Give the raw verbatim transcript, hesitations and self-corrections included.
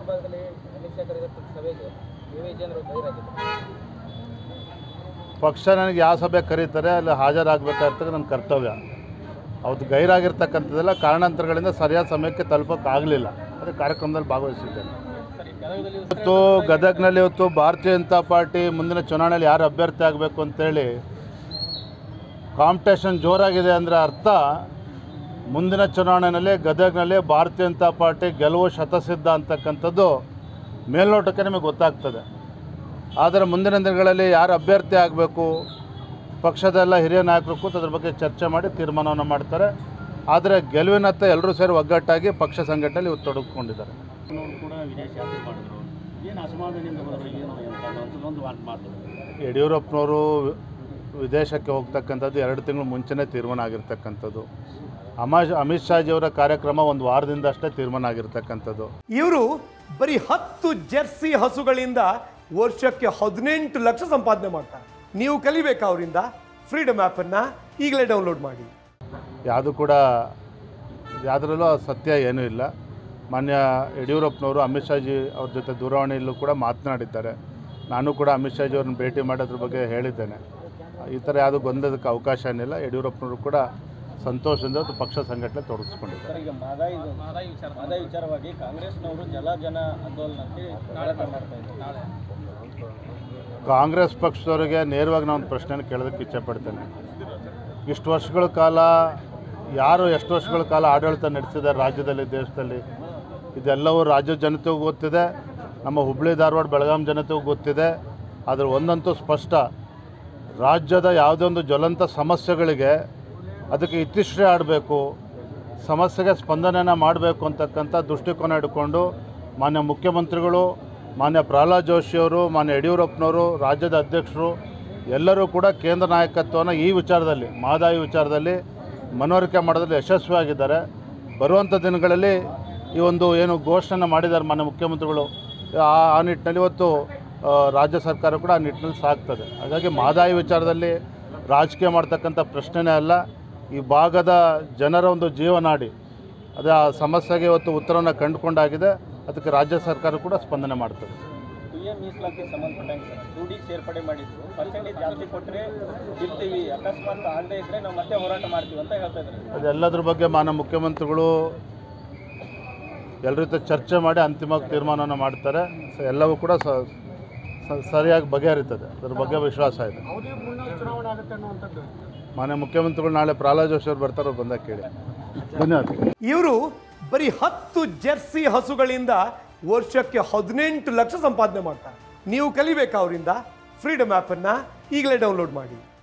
ಭಾಗದಲ್ಲಿ ಅಮಿತ್ ಶಾ ಕರೆದ ಸಭೆಗೆ ವಿಜೇಂದ್ರ ಗೈರಾಗಿದ್ದಾರೆ. ಪಕ್ಷ ನನಗೆ ಯಾವ ಸಭೆ ಕರೀತಾರೆ ಅಲ್ಲಿ ಹಾಜರಾಗಬೇಕಾಗಿರ್ತಕ್ಕ ನನ್ನ ಕರ್ತವ್ಯ. ಅವತ್ತು ಗೈರಾಗಿರ್ತಕ್ಕಂಥದ್ದೆಲ್ಲ ಕಾರಣಾಂತರಗಳಿಂದ ಸರಿಯಾದ ಸಮಯಕ್ಕೆ ತಲುಪೋಕ್ಕಾಗಲಿಲ್ಲ. ಅದೇ ಕಾರ್ಯಕ್ರಮದಲ್ಲಿ ಭಾಗವಹಿಸಿದ್ದೇನೆ. ಇವತ್ತು ಗದಗ್ನಲ್ಲಿ ಇವತ್ತು ಭಾರತೀಯ ಜನತಾ ಪಾರ್ಟಿ ಮುಂದಿನ ಚುನಾವಣೆಯಲ್ಲಿ ಯಾರು ಅಭ್ಯರ್ಥಿ ಆಗಬೇಕು ಅಂತೇಳಿ ಕಾಂಪಿಟೇಷನ್ ಜೋರಾಗಿದೆ ಅಂದರೆ ಅರ್ಥ ಮುಂದಿನ ಚುನಾವಣೆಯಲ್ಲಿ ಗದಗ್ನಲ್ಲಿ ಭಾರತೀಯ ಜನತಾ ಪಾರ್ಟಿ ಗೆಲುವು ಶತಸಿದ್ಧ ಅಂತಕ್ಕಂಥದ್ದು ಮೇಲ್ನೋಟಕ್ಕೆ ನಿಮಗೆ ಗೊತ್ತಾಗ್ತದೆ. ಆದರೆ ಮುಂದಿನ ದಿನಗಳಲ್ಲಿ ಯಾರು ಅಭ್ಯರ್ಥಿ ಆಗಬೇಕು, ಪಕ್ಷದೆಲ್ಲ ಹಿರಿಯ ನಾಯಕರು ಕೂತು ಅದ್ರ ಬಗ್ಗೆ ಚರ್ಚೆ ಮಾಡಿ ತೀರ್ಮಾನವನ್ನು ಮಾಡ್ತಾರೆ. ಆದರೆ ಗೆಲುವಿನತ್ತ ಎಲ್ಲರೂ ಸೇರಿ ಒಗ್ಗಟ್ಟಾಗಿ ಪಕ್ಷ ಸಂಘಟನೆಯಲ್ಲಿ ಇವತ್ತು ತೊಡಗಿಕೊಂಡಿದ್ದಾರೆ. ಯಡಿಯೂರಪ್ಪನವರು ವಿದೇಶಕ್ಕೆ ಹೋಗ್ತಕ್ಕಂಥದ್ದು ಎರಡು ತಿಂಗಳು ಮುಂಚೆನೇ ತೀರ್ಮಾನ ಆಗಿರ್ತಕ್ಕಂಥದ್ದು. ಅಮಿತ್ ಅಮಿತ್ ಶಾಜಿಯವರ ಕಾರ್ಯಕ್ರಮ ಒಂದು ವಾರದಿಂದ ಅಷ್ಟೇ ತೀರ್ಮಾನ ಆಗಿರ್ತಕ್ಕಂಥದ್ದು. ಇವರು ಬರೀ ಹತ್ತು ಜೆರ್ಸಿ ಹಸುಗಳಿಂದ ವರ್ಷಕ್ಕೆ ಹದಿನೆಂಟು ಲಕ್ಷ ಸಂಪಾದನೆ ಮಾಡ್ತಾರೆ. ನೀವು ಕಲಿಬೇಕಾ ಅವರಿಂದ? ಫ್ರೀಡಮ್ ಆ್ಯಪನ್ನು ಈಗಲೇ ಡೌನ್ಲೋಡ್ ಮಾಡಿ. ಯಾವುದು ಕೂಡ ಯಾವುದರಲ್ಲೂ ಸತ್ಯ ಏನೂ ಇಲ್ಲ. ಮಾನ್ಯ ಯಡಿಯೂರಪ್ಪನವರು ಅಮಿತ್ ಶಾಜಿ ಅವ್ರ ಜೊತೆ ದೂರವಾಣಿಯಲ್ಲೂ ಕೂಡ ಮಾತನಾಡಿದ್ದಾರೆ. ನಾನು ಕೂಡ ಅಮಿತ್ ಶಾಜಿ ಅವ್ರನ್ನ ಭೇಟಿ ಮಾಡೋದ್ರ ಬಗ್ಗೆ ಹೇಳಿದ್ದೇನೆ. ಈ ಥರ ಯಾವುದು ಗೊಂದಲಕ್ಕೆ ಅವಕಾಶ ಏನಿಲ್ಲ. ಯಡಿಯೂರಪ್ಪನವರು ಕೂಡ ಸಂತೋಷದಿಂದ ಪಕ್ಷ ಸಂಘಟನೆ ತೊಡಗಿಸ್ಕೊಂಡಿದ್ದಾರೆ. ಈಗ ಮಾದಾಯಿ ಮಾದಾಯಿ ವಿಚಾರವಾಗಿ ಕಾಂಗ್ರೆಸ್ನವರು ಜಲ ಜನ ಆಂದೋಲನಕ್ಕೆ ಮಾಡ್ತಾ ಇದ್ದಾರೆ. ಕಾಂಗ್ರೆಸ್ ಪಕ್ಷದವರಿಗೆ ನೇರವಾಗಿ ನಾನು ಒಂದು ಪ್ರಶ್ನೆನ ಕೇಳೋದಕ್ಕೆ ಇಚ್ಛೆಪಡ್ತೇನೆ. ಇಷ್ಟು ವರ್ಷಗಳ ಕಾಲ ಯಾರು ಎಷ್ಟು ವರ್ಷಗಳ ಕಾಲ ಆಡಳಿತ ನಡೆಸಿದ್ದಾರೆ ರಾಜ್ಯದಲ್ಲಿ, ದೇಶದಲ್ಲಿ, ಇದೆಲ್ಲವೂ ರಾಜ್ಯದ ಜನತೆಗೂ ಗೊತ್ತಿದೆ, ನಮ್ಮ ಹುಬ್ಬಳ್ಳಿ ಧಾರವಾಡ ಬೆಳಗಾಂ ಜನತೆಗೂ ಗೊತ್ತಿದೆ. ಆದರೆ ಒಂದಂತೂ ಸ್ಪಷ್ಟ, ರಾಜ್ಯದ ಯಾವುದೇ ಒಂದು ಜ್ವಲಂತ ಸಮಸ್ಯೆಗಳಿಗೆ ಅದಕ್ಕೆ ಇತಿಶ್ರೀ ಆಡಬೇಕು, ಸಮಸ್ಯೆಗೆ ಸ್ಪಂದನೆಯನ್ನು ಮಾಡಬೇಕು ಅಂತಕ್ಕಂಥ ದೃಷ್ಟಿಕೋನ ಇಟ್ಕೊಂಡು ಮಾನ್ಯ ಮುಖ್ಯಮಂತ್ರಿಗಳು, ಮಾನ್ಯ ಪ್ರಹ್ಲಾದ್ ಜೋಶಿಯವರು, ಮಾನ್ಯ ಯಡಿಯೂರಪ್ಪನವರು, ರಾಜ್ಯದ ಅಧ್ಯಕ್ಷರು ಎಲ್ಲರೂ ಕೂಡ ಕೇಂದ್ರ ನಾಯಕತ್ವವನ್ನು ಈ ವಿಚಾರದಲ್ಲಿ, ಮಹದಾಯಿ ವಿಚಾರದಲ್ಲಿ ಮನವರಿಕೆ ಮಾಡೋದ್ರಲ್ಲಿ ಯಶಸ್ವಿಯಾಗಿದ್ದಾರೆ. ಬರುವಂಥ ದಿನಗಳಲ್ಲಿ ಈ ಒಂದು ಏನು ಘೋಷಣೆ ಮಾಡಿದ್ದಾರೆ ಮಾನ್ಯ ಮುಖ್ಯಮಂತ್ರಿಗಳು, ಆ ಆ ನಿಟ್ಟಿನಲ್ಲಿ ಇವತ್ತು ರಾಜ್ಯ ಸರ್ಕಾರ ಕೂಡ ಆ ನಿಟ್ಟಿನಲ್ಲಿ ಸಾಗ್ತದೆ. ಹಾಗಾಗಿ ಮಹದಾಯಿ ವಿಚಾರದಲ್ಲಿ ರಾಜಕೀಯ ಮಾಡ್ತಕ್ಕಂಥ ಪ್ರಶ್ನೆನೇ ಅಲ್ಲ. ಈ ಭಾಗದ ಜನರ ಒಂದು ಜೀವನಾಡಿ, ಅದೇ ಆ ಸಮಸ್ಯೆಗೆ ಇವತ್ತು ಉತ್ತರವನ್ನು ಕಂಡುಕೊಂಡಾಗಿದೆ. ಅದಕ್ಕೆ ರಾಜ್ಯ ಸರ್ಕಾರ ಕೂಡ ಸ್ಪಂದನೆ ಮಾಡ್ತದೆ. ಮೀಸಲಾತಿ ಸಂಬಂಧಪಟ್ಟಂಗೆ ರೂಢಿ ಸೇರ್ಪಡೆ ಮಾಡಿದ್ರು, ಪರ್ಸೆಂಟೇಜ್ ಜಾಸ್ತಿ ಕೊಟ್ಟರೆ ಗೆಲ್ತೀವಿ, ಅಕಸ್ಮಾತ್ ಆಗದೆ ಇದ್ದರೆ ನಾವು ಮತ್ತೆ ಹೋರಾಟ ಮಾಡ್ತೀವಿ ಅಂತ ಹೇಳ್ತಾ ಇದ್ದಾರೆ. ಅದೆಲ್ಲದ್ರ ಬಗ್ಗೆ ಮಾನ್ಯ ಮುಖ್ಯಮಂತ್ರಿಗಳು ಎಲ್ಲರ ಜೊತೆ ಚರ್ಚೆ ಮಾಡಿ ಅಂತಿಮವಾಗಿ ತೀರ್ಮಾನವನ್ನು ಮಾಡ್ತಾರೆ. ಸೊ ಎಲ್ಲವೂ ಕೂಡ ಸರಿಯಾಗಿ ಬಗೆಹರಿತದೆ. ಅದರ ಬಗ್ಗೆ ವಿಶ್ವಾಸ ಇದೆ. ಮಾನ್ಯ ಮುಖ್ಯಮಂತ್ರಿಗಳು ನಾಳೆ ಪ್ರಹ್ಲಾದ್ ಜೋಶಿ ಅವರು ಬರ್ತಾರೋ ಬಂದಾಗ ಕೇಳಿ. ಧನ್ಯವಾದ. ಇವರು ಬರೀ ಹತ್ತು ಜೆರ್ಸಿ ಹಸುಗಳಿಂದ ವರ್ಷಕ್ಕೆ ಹದಿನೆಂಟು ಲಕ್ಷ ಸಂಪಾದನೆ ಮಾಡ್ತಾರೆ. ನೀವು ಕಲಿಬೇಕಾ ಅವರಿಂದ? ಫ್ರೀಡಮ್ ಆ್ಯಪನ್ನು ಈಗಲೇ ಡೌನ್ಲೋಡ್ ಮಾಡಿ.